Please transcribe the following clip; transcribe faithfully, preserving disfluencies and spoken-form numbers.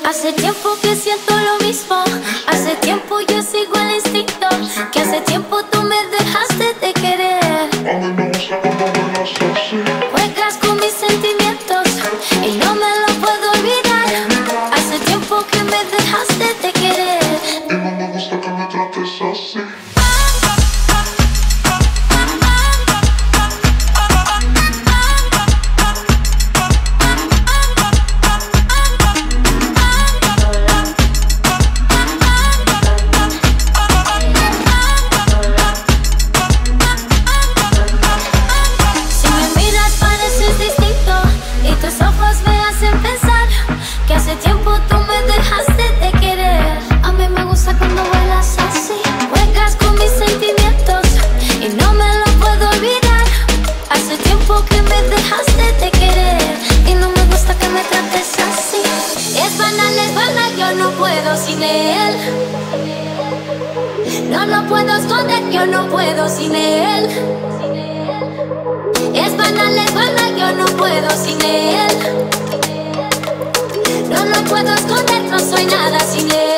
Hace tiempo que siento lo mismo. Hace tiempo yo sigo el instinto. Que hace tiempo tú me dejaste de querer. A mí me gusta cuando bailas así. Juegas con mis sentimientos y no me lo puedo olvidar. Hace tiempo que me dejaste de querer. Y no me gusta que me trates así. Hace tiempo tú me dejaste de querer. A mí me gusta cuando bailas así. Juegas con mis sentimientos y no me lo puedo olvidar. Hace tiempo que me dejaste de querer y no me gusta que me trates así. Es banal, es banal, yo no puedo sin él. No lo puedo esconder, yo no puedo sin él. Es banal, es banal, yo no puedo sin él. No lo puedo esconder, no soy nada sin él.